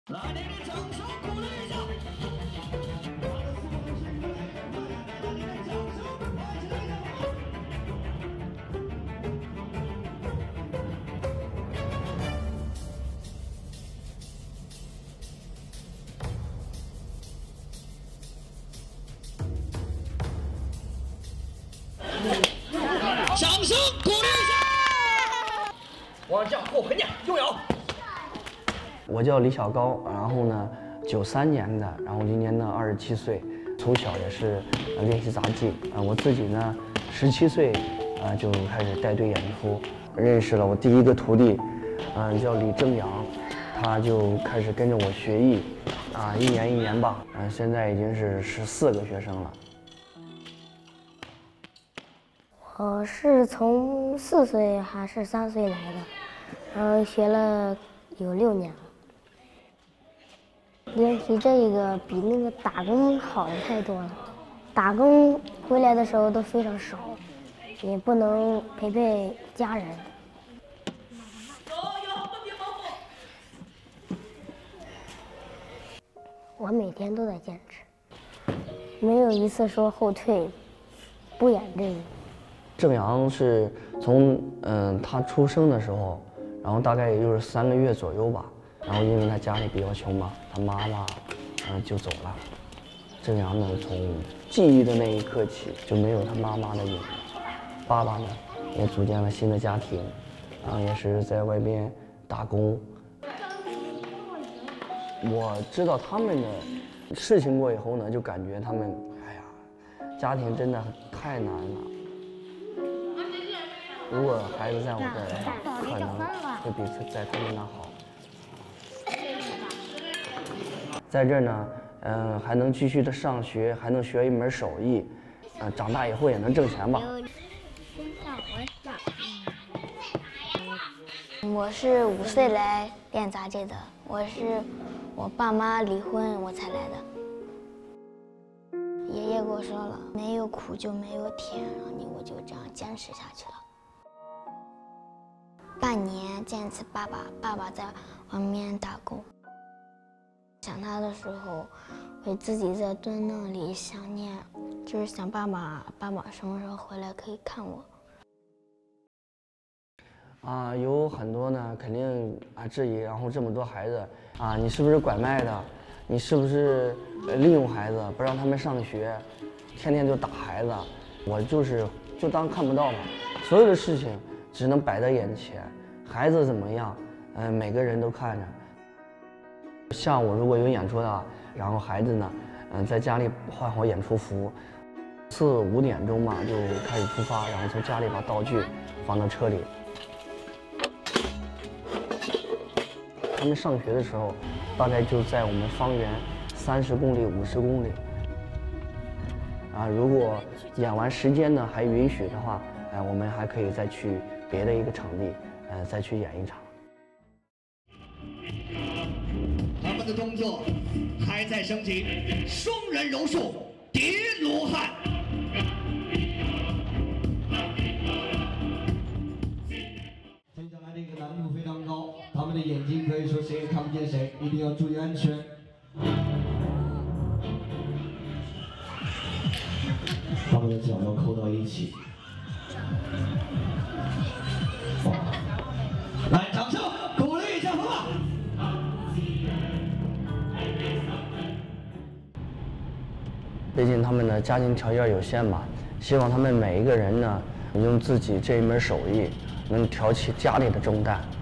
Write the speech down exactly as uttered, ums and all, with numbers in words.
来，点点掌声鼓励一下。掌声鼓励一下。往上后横点，右摇。 我叫李小高，然后呢，九三年的，然后今年呢二十七岁，从小也是呃练习杂技啊、呃。我自己呢十七岁啊、呃、就开始带队演出，认识了我第一个徒弟，嗯、呃、叫李正阳，他就开始跟着我学艺，啊、呃、一年一年吧，嗯、呃、现在已经是十四个学生了。 我是从四岁还是三岁来的，然后学了有六年了。练习这个比那个打工好的太多了，打工回来的时候都非常少，也不能陪陪家人。我每天都在坚持，没有一次说后退，不演这个。 正阳是从嗯、呃、他出生的时候，然后大概也就是三个月左右吧，然后因为他家里比较穷嘛，他妈妈嗯、呃、就走了。正阳呢从记忆的那一刻起就没有他妈妈的影子，爸爸呢也组建了新的家庭，然后也是在外边打工。我知道他们的事情过以后呢，就感觉他们哎呀，家庭真的太难了。如果孩子在我这儿的话，可能会比在他们那好。在这儿呢，嗯、呃，还能继续的上学，还能学一门手艺，呃，长大以后也能挣钱吧。 我是五岁来练杂技的，我是我爸妈离婚我才来的。爷爷跟我说了，没有苦就没有甜，然后你我就这样坚持下去了。半年见一次爸爸，爸爸在外面打工。想他的时候，会自己在蹲那里想念，就是想爸爸，爸爸什么时候回来可以看我。 啊，有很多呢，肯定啊质疑，然后这么多孩子啊，你是不是拐卖的？你是不是利用孩子，不让他们上学，天天就打孩子？我就是就当看不到吧，所有的事情只能摆在眼前，孩子怎么样，嗯、呃，每个人都看着。下午如果有演出的，然后孩子呢，嗯、呃，在家里换好演出服，四五点钟嘛就开始出发，然后从家里把道具放到车里。他们上学的时候，大概就在我们方圆三十公里、五十公里。啊，如果演完时间呢还允许的话，哎，我们还可以再去别的一个场地，呃，再去演一场。 他们的动作还在升级，双人柔术叠罗汉。 接下来这个难度非常高，他们的眼睛可以说谁也看不见谁，一定要注意安全。他们的脚要扣到一起。来，掌声鼓励一下，好吧？ 毕竟他们的家庭条件有限嘛，希望他们每一个人呢，用自己这一门手艺，能挑起家里的重担。